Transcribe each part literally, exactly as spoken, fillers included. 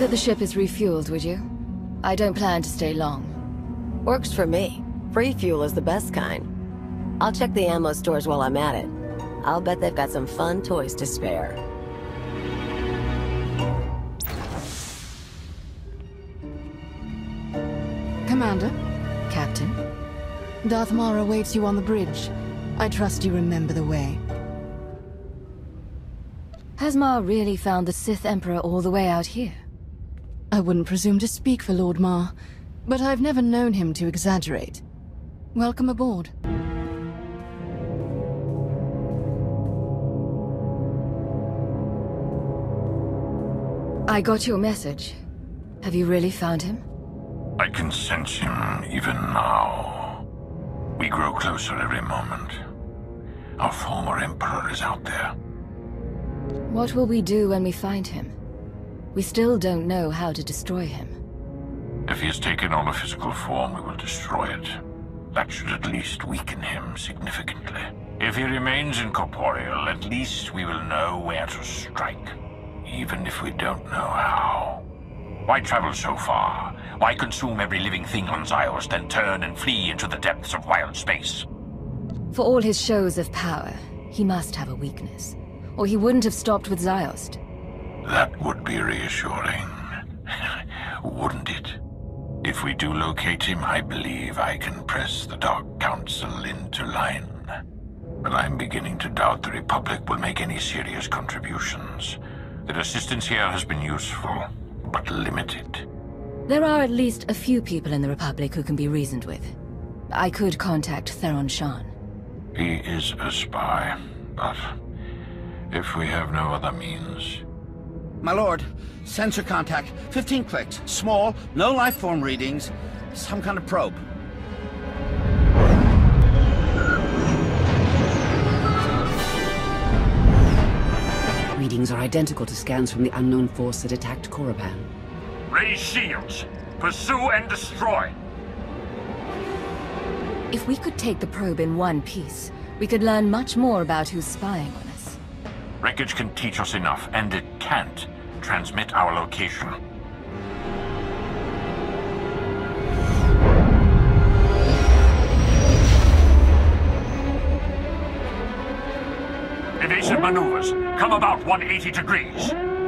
that the ship is refueled, would you? I don't plan to stay long. Works for me. Free fuel is the best kind. I'll check the ammo stores while I'm at it. I'll bet they've got some fun toys to spare. Commander? Captain? Darth Maul awaits you on the bridge. I trust you remember the way. Has Ma really found the Sith Emperor all the way out here? I wouldn't presume to speak for Lord Ma, but I've never known him to exaggerate. Welcome aboard. I got your message. Have you really found him? I can sense him even now. We grow closer every moment. Our former Emperor is out there. What will we do when we find him? We still don't know how to destroy him. If he has taken on a physical form, we will destroy it. That should at least weaken him significantly. If he remains incorporeal, at least we will know where to strike. Even if we don't know how. Why travel so far? Why consume every living thing on Zyos, then turn and flee into the depths of wild space? For all his shows of power, he must have a weakness. Or he wouldn't have stopped with Ziost. That would be reassuring. Wouldn't it? If we do locate him, I believe I can press the Dark Council into line. But I'm beginning to doubt the Republic will make any serious contributions. Their assistance here has been useful, but limited. There are at least a few people in the Republic who can be reasoned with. I could contact Theron Shan. He is a spy, but if we have no other means... My lord, sensor contact, fifteen clicks, small, no life form readings, some kind of probe. Readings are identical to scans from the unknown force that attacked Korriban. Raise shields! Pursue and destroy! If we could take the probe in one piece, we could learn much more about who's spying on us. Wreckage can teach us enough, and it can't transmit our location. Evasive maneuvers. Come about one hundred eighty degrees.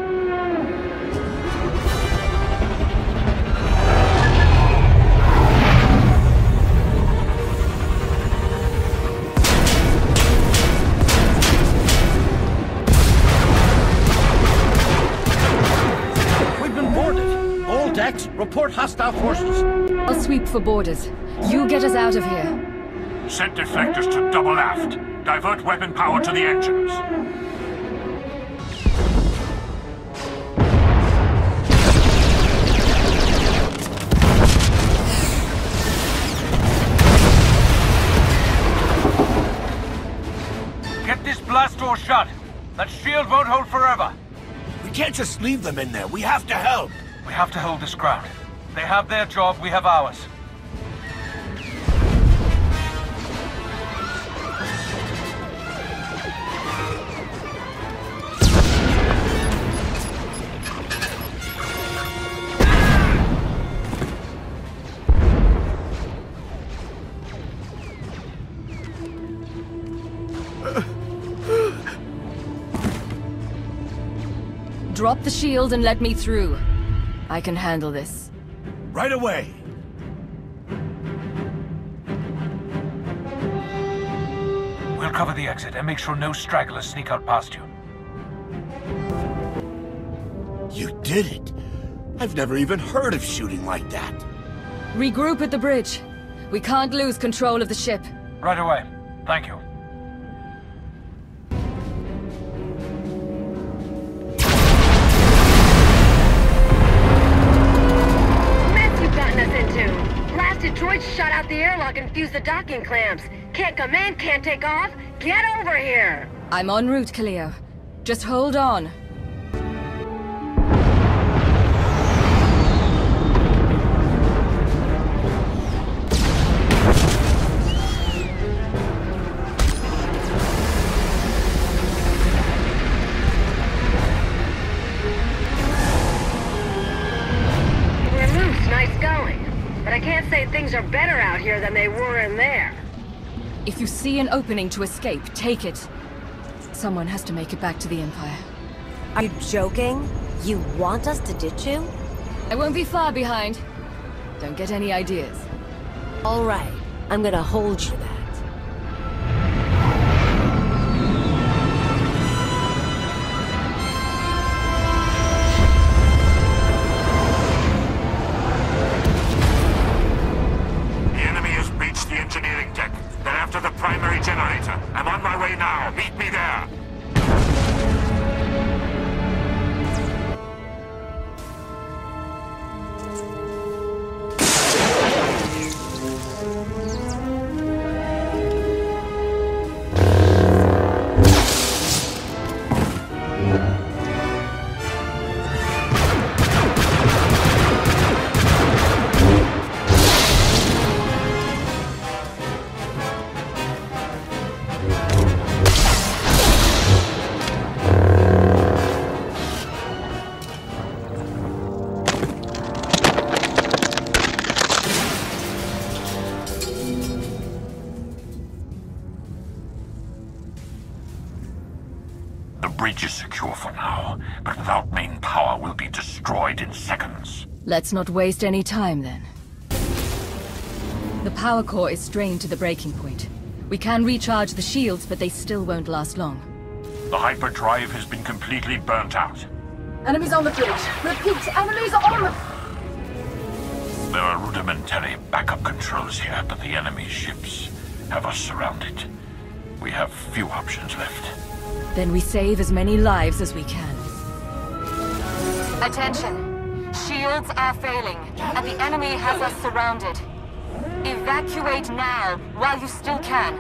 We've been boarded. All decks, report hostile forces. I'll sweep for borders. You get us out of here. Set deflectors to double aft. Divert weapon power to the engines. Get this blast door shut. That shield won't hold forever. We can't just leave them in there. We have to help. We have to hold this ground. They have their job, we have ours. Drop the shield and let me through. I can handle this. Right away. We'll cover the exit and make sure no stragglers sneak out past you. You did it. I've never even heard of shooting like that. Regroup at the bridge. We can't lose control of the ship. Right away. Thank you. Droids shot out the airlock and fused the docking clamps. Can't come in, can't take off. Get over here! I'm en route, Kaleo. Just hold on. here than they were in there. If you see an opening to escape, take it. Someone has to make it back to the Empire. Are you joking? You want us to ditch you? I won't be far behind. Don't get any ideas. All right, I'm gonna hold you to that. The enemy has breached the engineering deck. They're after the primary generator. I'm on my way now. Meet me there. The bridge is secure for now, but without main power, we'll be destroyed in seconds. Let's not waste any time, then. The power core is strained to the breaking point. We can recharge the shields, but they still won't last long. The hyperdrive has been completely burnt out. Enemies on the bridge. Repeat, enemies on the... There are rudimentary backup controls here, but the enemy ships have us surrounded. We have few options left. Then we save as many lives as we can. Attention! Shields are failing, and the enemy has us surrounded. Evacuate now, while you still can.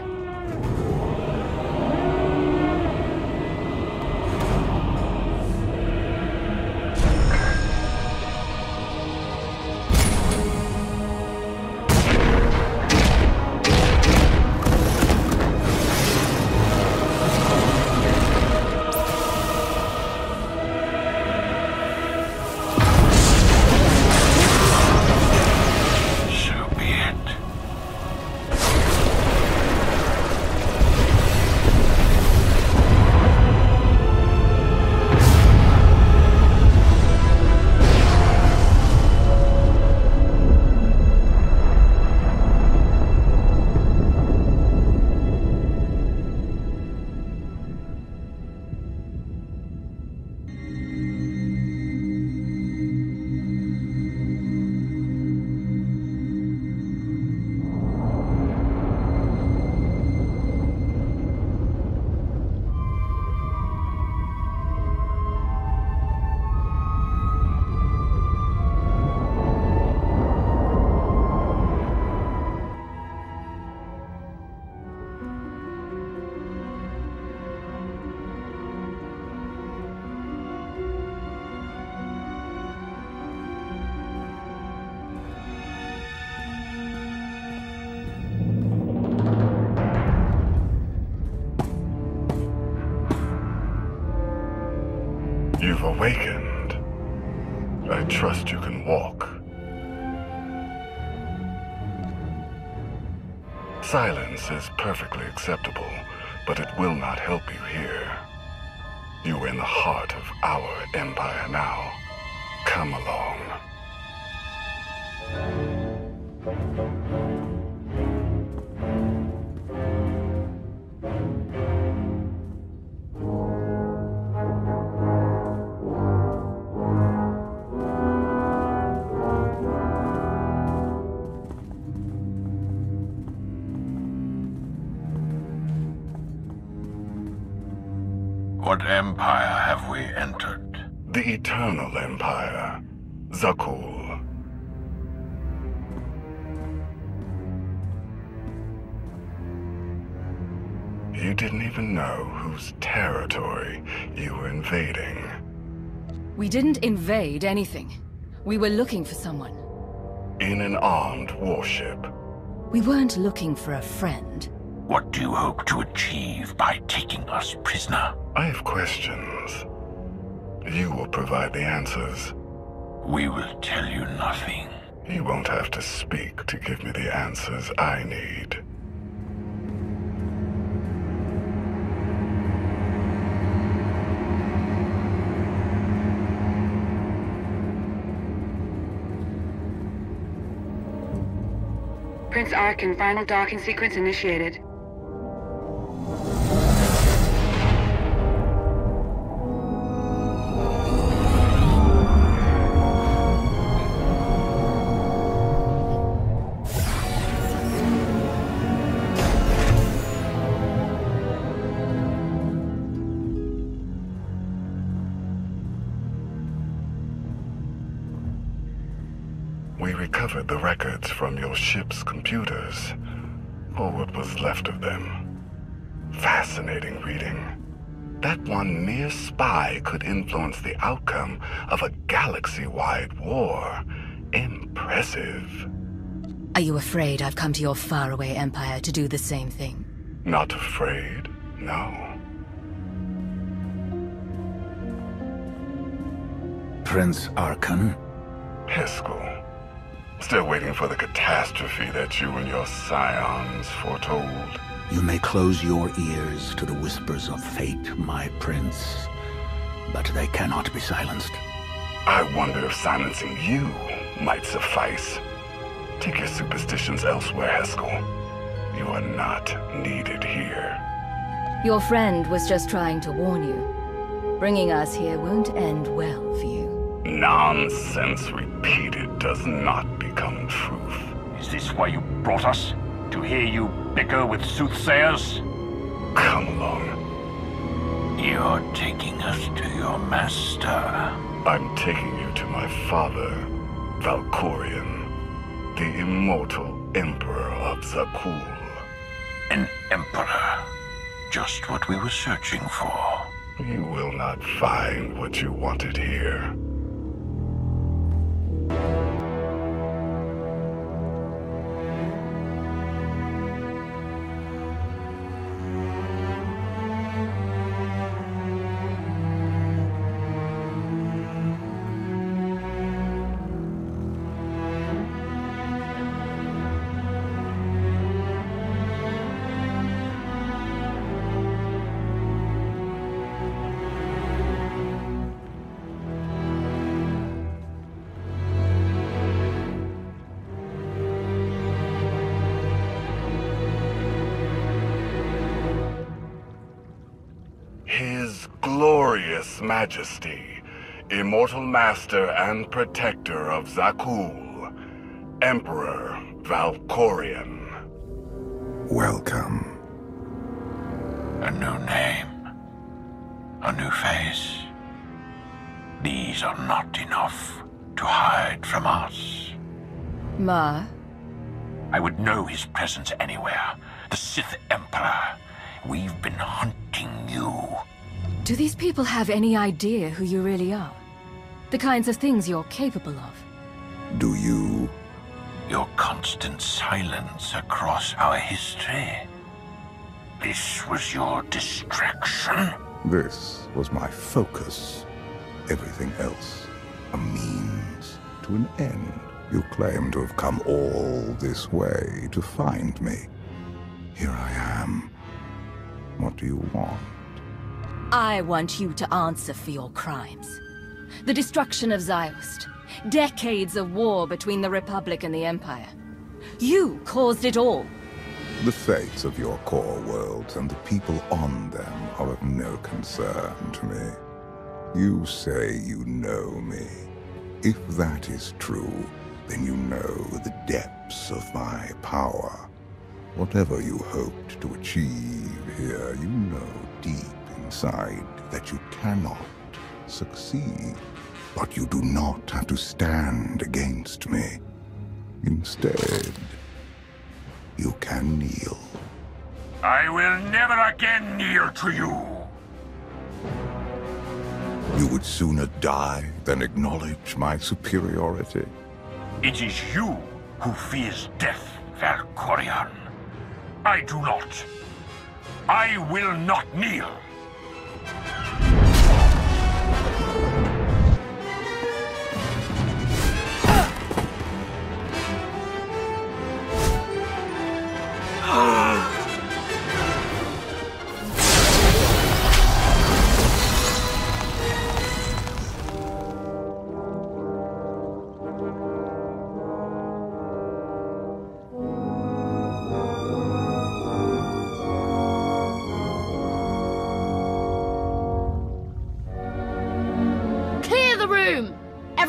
You've awakened. I trust you can walk. Silence is perfectly acceptable, but it will not help you here. You are in the heart of our empire now. Come along. What empire have we entered? The Eternal Empire. Zakuul. You didn't even know whose territory you were invading. We didn't invade anything. We were looking for someone. In an armed warship. We weren't looking for a friend. What do you hope to achieve by taking us prisoner? I have questions. You will provide the answers. We will tell you nothing. You won't have to speak to give me the answers I need. Prince Arcann, final docking sequence initiated. We recovered the records from your ship's computers, or what was left of them. Fascinating reading. That one mere spy could influence the outcome of a galaxy-wide war. Impressive. Are you afraid I've come to your faraway empire to do the same thing? Not afraid, no. Prince Arcann? Heskel. Still waiting for the catastrophe that you and your scions foretold. You may close your ears to the whispers of fate, my prince, but they cannot be silenced. I wonder if silencing you might suffice. Take your superstitions elsewhere, Heskel. You are not needed here. Your friend was just trying to warn you. Bringing us here won't end well for you. Nonsense repeated does not become truth. Is this why you brought us? To hear you bicker with soothsayers? Come along. You're taking us to your master. I'm taking you to my father, Valkorion, the immortal Emperor of Zakuul. An emperor. Just what we were searching for. You will not find what you wanted here. His glorious majesty, immortal master and protector of Zakuul, Emperor Valkorion. Welcome. A new name. A new face. These are not enough to hide from us. Ma? I would know his presence anywhere. The Sith Emperor. We've been hunting you. Do these people have any idea who you really are? The kinds of things you're capable of? Do you? Your constant silence across our history. This was your distraction? This was my focus. Everything else, a means to an end. You claim to have come all this way to find me. Here I am. What do you want? I want you to answer for your crimes. The destruction of Ziost. Decades of war between the Republic and the Empire. You caused it all. The fates of your core worlds and the people on them are of no concern to me. You say you know me. If that is true, then you know the depths of my power. Whatever you hoped to achieve here, you know deep inside that you cannot succeed. But you do not have to stand against me. Instead, you can kneel. I will never again kneel to you. You would sooner die than acknowledge my superiority. It is you who fears death, Valkorion. I do not. I will not kneel.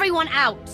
everyone out!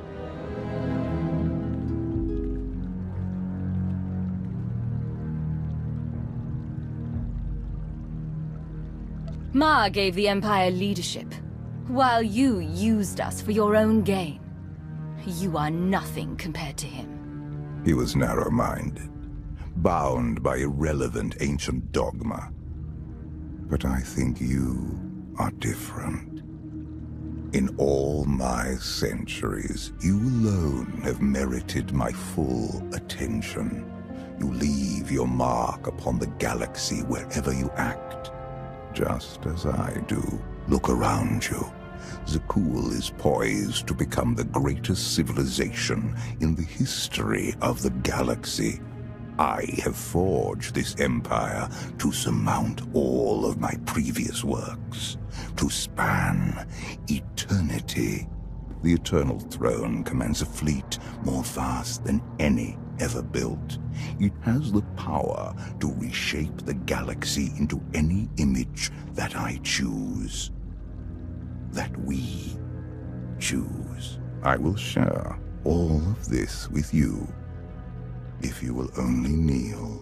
Ma gave the Empire leadership, while you used us for your own gain. You are nothing compared to him. He was narrow-minded, bound by irrelevant ancient dogma. But I think you are different. In all my centuries, you alone have merited my full attention. You leave your mark upon the galaxy wherever you act, just as I do. Look around you. Zakuul is poised to become the greatest civilization in the history of the galaxy. I have forged this empire to surmount all of my previous works, to span eternity. The Eternal Throne commands a fleet more vast than any ever built. It has the power to reshape the galaxy into any image that I choose. That we choose. I will share all of this with you, if you will only kneel.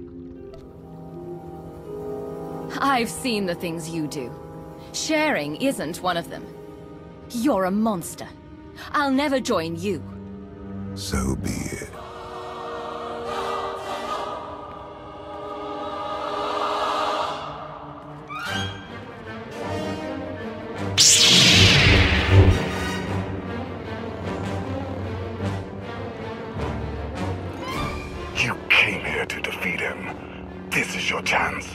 I've seen the things you do. Sharing isn't one of them. You're a monster. I'll never join you. So be it. You came here to defeat him. This is your chance.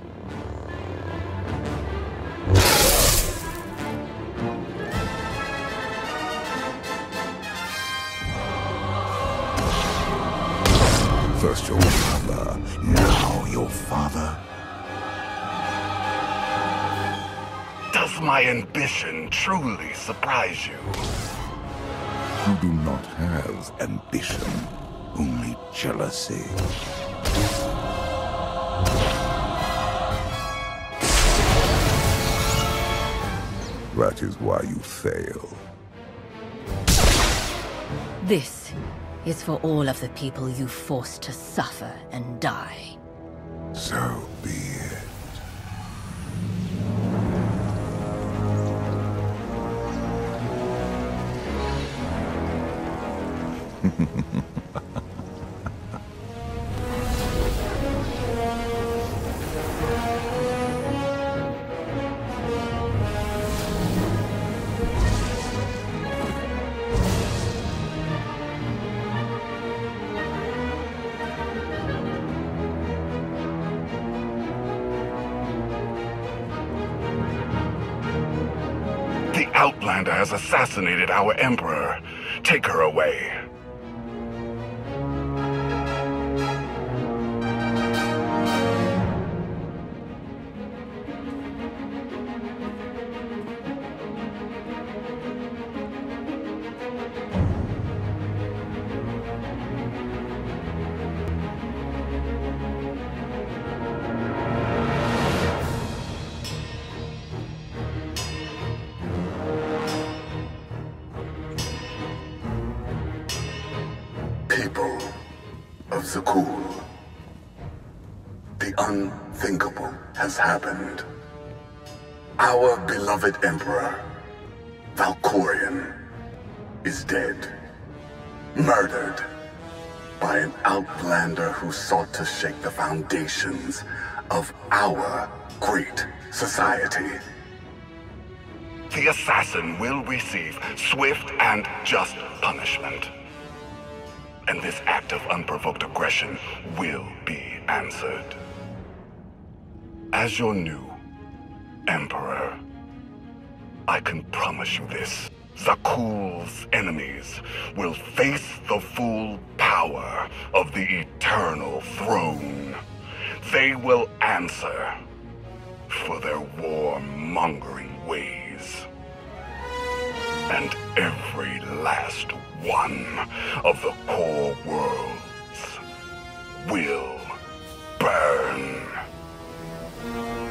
First your mother, now your father. Does my ambition truly surprise you? You do not have ambition, only jealousy. That is why you fail. This is for all of the people you forced to suffer and die. So be it. The Outlander has assassinated our Emperor. Take her away. People of Zakuul, the unthinkable has happened. Our beloved Emperor, Valkorion, is dead. Murdered by an Outlander who sought to shake the foundations of our great society. The assassin will receive swift and just punishment. And this act of unprovoked aggression will be answered. As your new Emperor, I can promise you this. Zakuul's enemies will face the full power of the Eternal Throne. They will answer for their warmongering ways. And every last one of the core worlds will burn.